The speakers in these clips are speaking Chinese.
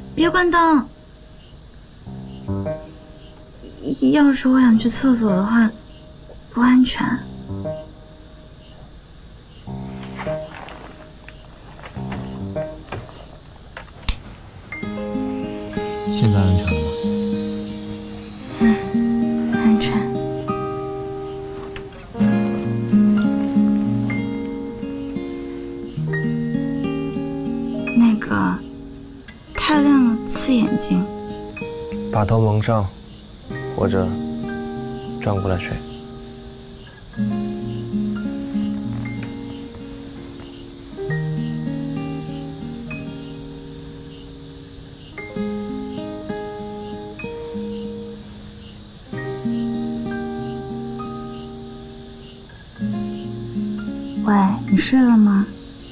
别关灯。要是我想去厕所的话，不安全。 现在安全了吗？ 安全。那个，太亮了，刺眼睛。 把头蒙上，或者转过来睡。 喂，你睡了吗？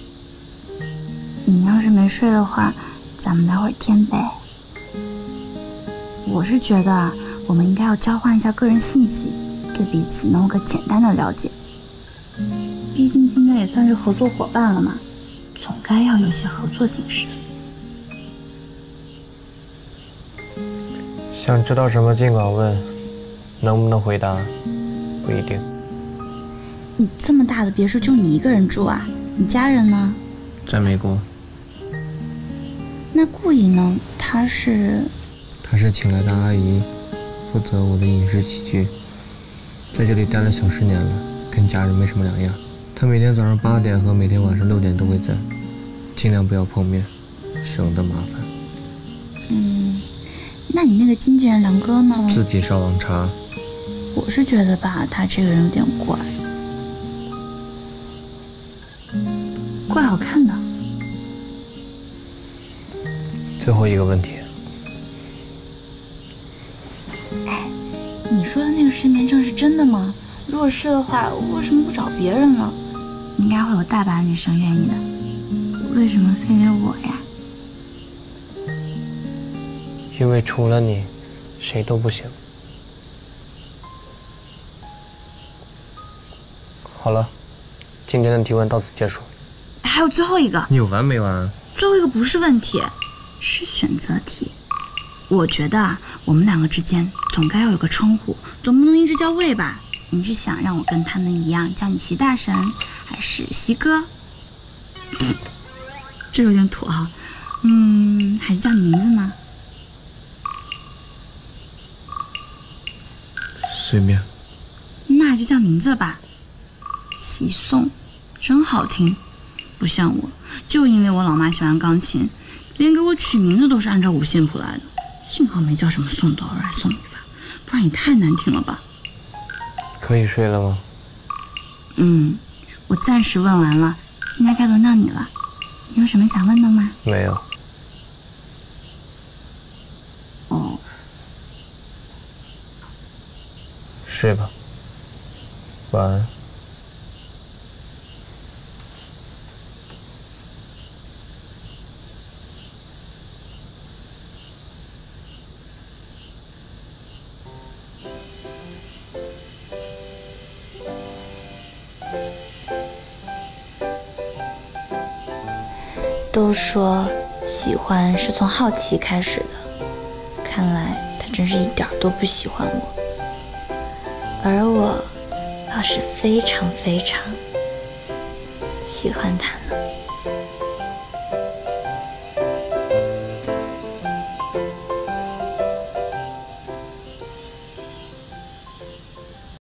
你要是没睡的话，咱们待会儿天呗。我是觉得啊，我们应该要交换一下个人信息，对彼此能有个简单的了解。毕竟现在也算是合作伙伴了嘛，总该要有些合作精神。 想知道什么尽管问，能不能回答不一定。 你这么大的别墅就你一个人住啊？你家人呢？ 在美国。 那顾姨呢？她是请来的阿姨，负责我的饮食起居。在这里待了小10年了，跟家人没什么两样。她每天早上8点和每天晚上6点都会在，尽量不要碰面，省得麻烦。 那你那个经纪人梁哥呢？ 自己上网查。 我是觉得吧，他这个人有点怪。怪好看的。 最后一个问题， 你说的那个失眠症是真的吗？如果是的话，为什么不找别人呢？应该会有大把女生愿意的，为什么非得我呀？ 因为除了你，谁都不行。好了，今天的提问到此结束。 还有最后一个。 你有完没完？ 最后一个不是问题，是选择题。我觉得啊，我们两个之间总该要有个称呼，总不能一直叫魏吧？你是想让我跟他们一样叫你习大神，还是习哥？这有点土哈。还是叫你名字呢？ 随便。 那就叫名字吧。习宋，真好听。不像我，就因为我老妈喜欢钢琴，连给我取名字都是按照五线谱来的。幸好没叫什么宋导儿、宋一发，不然也太难听了吧。 可以睡了吗？ 我暂时问完了，现在该轮到你了。你有什么想问的吗？ 没有。 哦。 睡吧，晚安。 都说喜欢是从好奇开始的，看来他真是一点都不喜欢我，而我倒是非常非常喜欢他呢。